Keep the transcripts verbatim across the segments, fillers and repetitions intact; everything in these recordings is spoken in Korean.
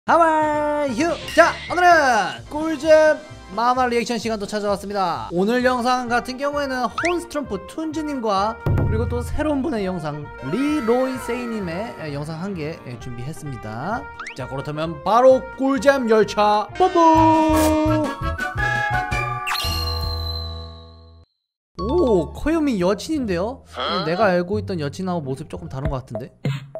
하와이휴. 자, 오늘은 꿀잼 만화 리액션 시간도 찾아왔습니다. 오늘 영상 같은 경우에는 혼스트럼프 툰즈님과 그리고 또 새로운 분의 영상 리로이세이님의 영상 한 개 준비했습니다. 자, 그렇다면 바로 꿀잼 열차 뽀뽀. 오, 코요미 여친인데요? 내가 알고 있던 여친하고 모습 조금 다른 것 같은데?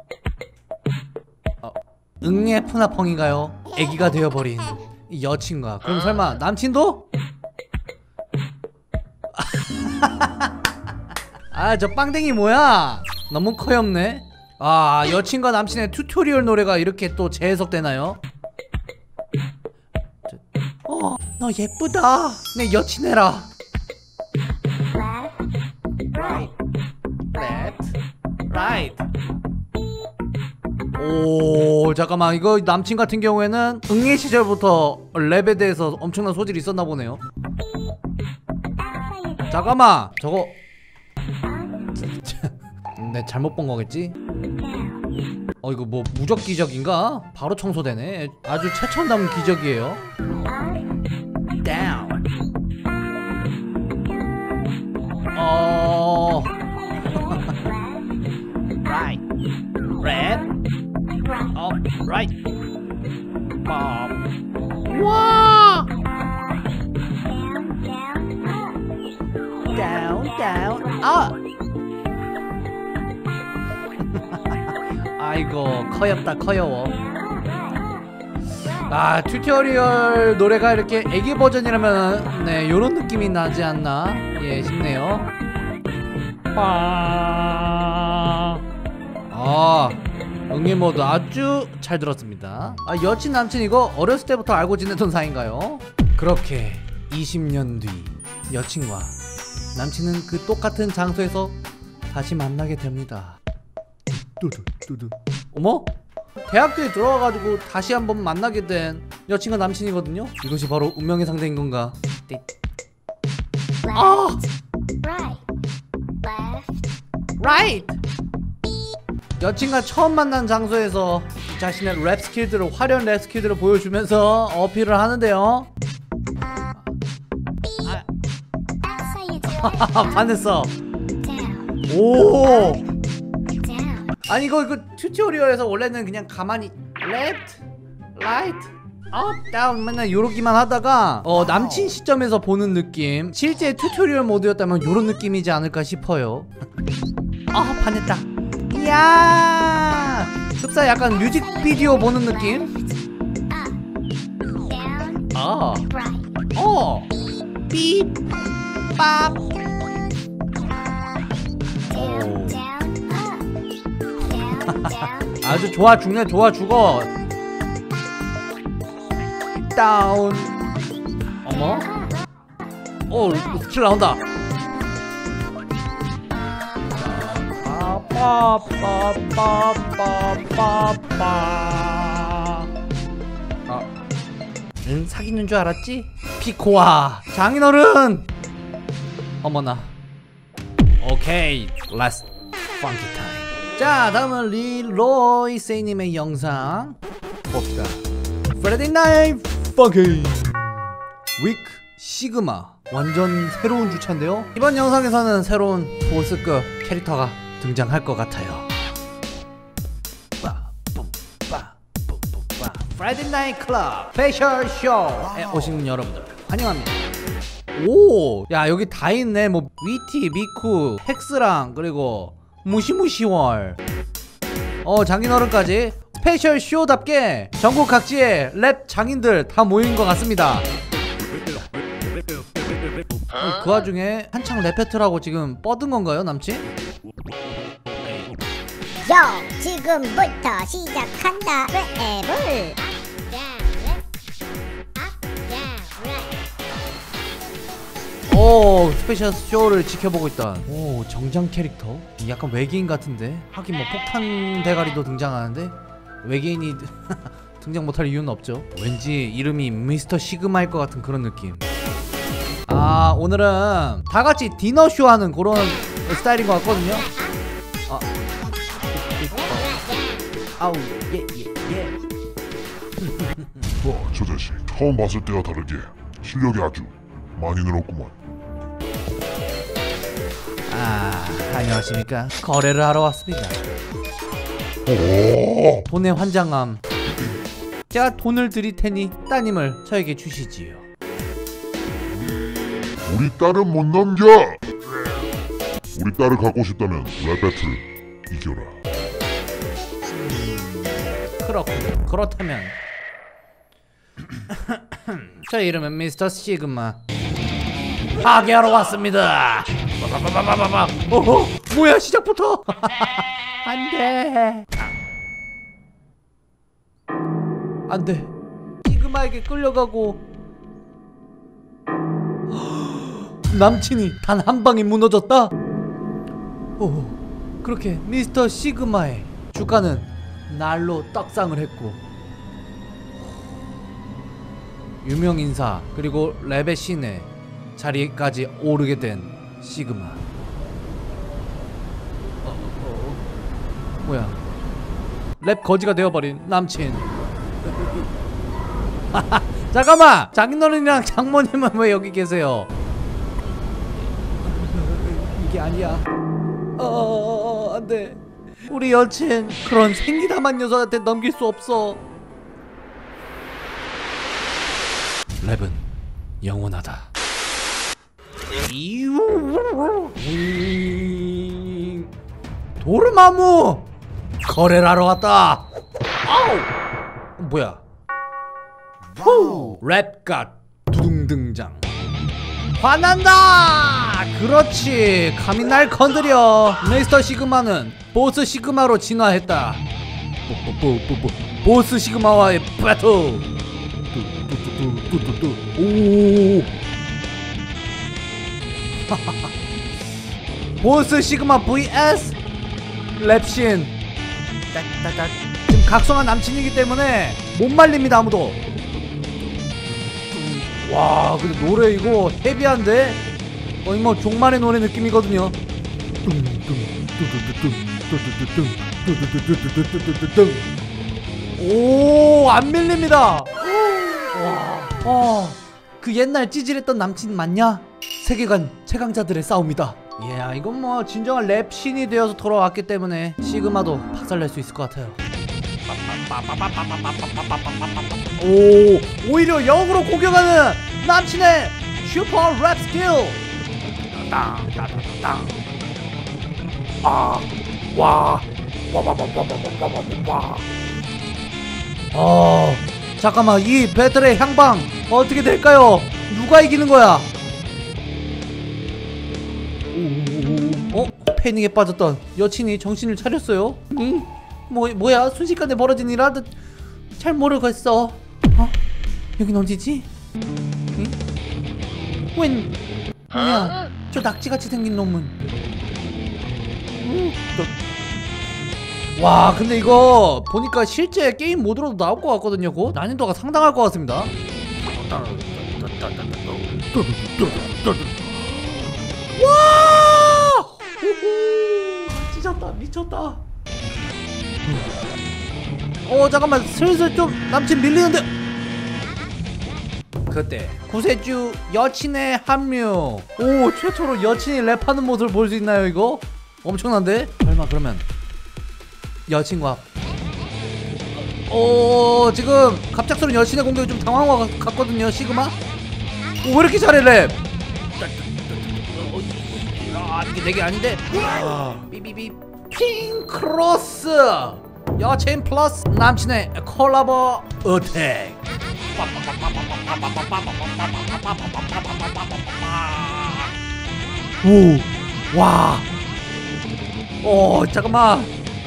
어, 응애 푸나펑인가요? 애기가 되어버린 이 여친과 그럼 설마 남친도? 아, 저 빵댕이 뭐야? 너무 커엽네. 아, 여친과 남친의 튜토리얼 노래가 이렇게 또 재해석되나요? 어, 너 예쁘다. 내 여친 해라. Right, left, right. 오, 잠깐만, 이거 남친 같은 경우에는 응애 시절부터 랩에 대해서 엄청난 소질이 있었나 보네요. 잠깐만, 저거 내 잘못 본 거겠지? 어, 이거 뭐 무적 기적인가? 바로 청소되네. 아주 최첨단 기적이에요. Down. 어. Right. Red. Up. Right. Bob. 와. Down, down, up. 아이고, 커엽다, 커여워. 아, 튜토리얼 노래가 이렇게 애기 버전이라면 네, 요런 느낌이 나지 않나 예 싶네요. 아, 응애 모드 아주 잘 들었습니다. 아, 여친 남친 이거 어렸을 때부터 알고 지내던 사이인가요? 그렇게 이십 년 뒤 여친과 남친은 그 똑같은 장소에서 다시 만나게 됩니다. 뚜두 뚜두. 어머? 대학교에 들어와가지고 다시 한번 만나게 된 여친과 남친이거든요? 이것이 바로 운명의 상대인 건가? 아! Right! 여친과 처음 만난 장소에서 자신의 랩 스킬들을, 화려한 랩 스킬들을 보여주면서 어필을 하는데요. 아, 반했어. 오! 아니 이거 이거 튜토리얼에서 원래는 그냥 가만히 left, right, up, down 맨날 요러기만 하다가 어 남친 시점에서 보는 느낌, 실제 튜토리얼 모드였다면 요런 느낌이지 않을까 싶어요. 아, 반했다. 이야, 흡사 약간 뮤직비디오 보는 느낌. 아, 어, 삐, 밥. 아주 좋아 죽네. 좋아 죽어. 다운. 어머. 오, 스킬 나온다. 빠빠빠빠빠빠빠. 아, 응, 사귀는 줄 알았지? 피코아 장인어른. 어머나. 오케이, let's funky time. 자, 다음은 리로이세이님의 영상 봅시다. Friday Night Funky Week 시그마. 완전 새로운 주차인데요. 이번 영상에서는 새로운 보스급 캐릭터가 등장할 것 같아요. Friday Night Club 스페셜 쇼에 오신 여러분들 환영합니다. 오, 야, 여기 다 있네. 뭐 위티, 미쿠, 헥스랑 그리고 무시무시월, 어, 장인어른까지 스페셜 쇼답게 전국 각지의 랩 장인들 다 모인 것 같습니다. 어, 그 와중에 한창 랩 배틀하고 지금 뻗은 건가요, 남친? 요, 지금부터 시작한다 랩을. 오, 스페셜 쇼를 지켜보고 있다. 오, 정장 캐릭터? 약간 외계인 같은데? 하긴 뭐 폭탄 대가리도 등장하는데 외계인이 등장 못할 이유는 없죠. 왠지 이름이 미스터 시그마일 것 같은 그런 느낌. 아, 오늘은 다같이 디너쇼 하는 그런 스타일인 것 같거든요. 아, 아우, 예, 예, 예. 어, 저 자식 처음 봤을 때와 다르게 실력이 아주 많이 늘었구만. 아, 안녕하십니까. 거래를 하러 왔습니다. 오, 돈의 환장함. 제가 돈을 드릴 테니 따님을 저에게 주시지요. 우리 딸은 못 넘겨. 우리 딸을 갖고 싶다면 랩 배틀 이겨라. 그렇군요. 그렇다면 저 이름은 미스터 시그마. 파괴하러 왔습니다. 빠바바바바바바. 어허, 뭐야 시작부터. 안돼 안돼. 시그마에게 끌려가고 남친이 단 한 방에 무너졌다. 오, 그렇게 미스터 시그마의 주가는 날로 떡상을 했고, 유명인사 그리고 랩의 신의 자리까지 오르게 된 시그마. 어, 어, 어. 뭐야, 랩 거지가 되어버린 남친. 잠깐만, 장인어른이랑 장모님은 왜 여기 계세요? 이게 아니야. 어, 어, 어, 안돼. 우리 여친 그런 생기다만 녀석한테 넘길 수 없어. 랩은 영원하다. 도르마무 거래를 하러 왔다. 아우, 뭐야? 후, 랩갓 두둥 등장. 화난다. 그렇지, 감히 날 건드려. 미스터 시그마는 보스 시그마로 진화했다. 뽀뽀뽀뽀뽀 보스 시그마와의 배틀. 오. 보스 시그마 vs 랩신. 따따따. 지금 각성한 남친이기 때문에 못 말립니다 아무도. 와, 근데 노래 이거 헤비한데? 거의 뭐 종말의 노래 느낌이거든요. 오, 안 밀립니다. 와, 어, 그 옛날 찌질했던 남친 맞냐? 세계관 최강자들의 싸움이다. 이야, 이건 뭐 진정한 랩 신이 되어서 돌아왔기 때문에 시그마도 박살낼 수 있을 것 같아요. 오, 오히려 역으로 공격하는 남친의 슈퍼 랩 스킬. 땅땅땅땅. 아, 와, 와와와와와와와. 어, 잠깐만, 이 배틀의 향방 어떻게 될까요? 누가 이기는 거야? 어? 패닉에 빠졌던 여친이 정신을 차렸어요. 응? 뭐, 뭐야, 순식간에 벌어진 일하듯 잘 모르겠어. 어? 여긴 어디지? 응? 웬, 뭐야, 저 낙지같이 생긴 놈은. 응? 너... 와, 근데 이거 보니까 실제 게임 모드로도 나올 것 같거든요. 곧 난이도가 상당할 것 같습니다. 와! 찢었다, 미쳤다. 어, 잠깐만, 슬슬 좀 남친 밀리는데. 그때 구세주 여친의 합류. 오, 최초로 여친이 랩하는 모습을 볼 수 있나요? 이거 엄청난데? 설마 그러면 여친과, 오, 지금 갑작스러운 여친의 공격이 좀 당황한 것 같거든요. 시그마? 오, 왜 이렇게 잘해 랩? 아, 이게 내게 아닌데. 비비비 핑크로스 여친 플러스 남친의 콜라보 어택. 오, 와, 오, 잠깐만,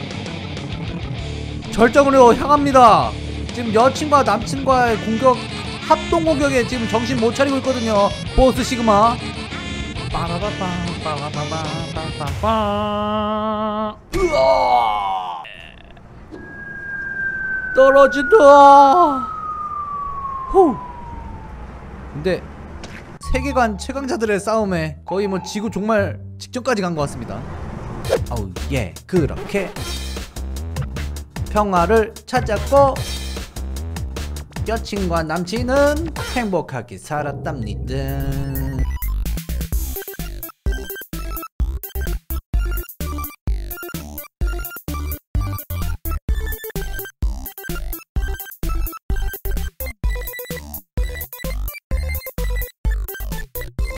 절정으로 향합니다. 지금 여친과 남친과의 공격, 합동 공격에 지금 정신 못 차리고 있거든요. 보스 시그마. 빠라바빵 빠라바빵. 으아, 떨어진다. 후. 근데 세계관 최강자들의 싸움에 거의 뭐 지구 종말 직전까지 간 것 같습니다. 아우, 예, 그렇게 평화를 찾았고 여친과 남친은 행복하게 살았답니다.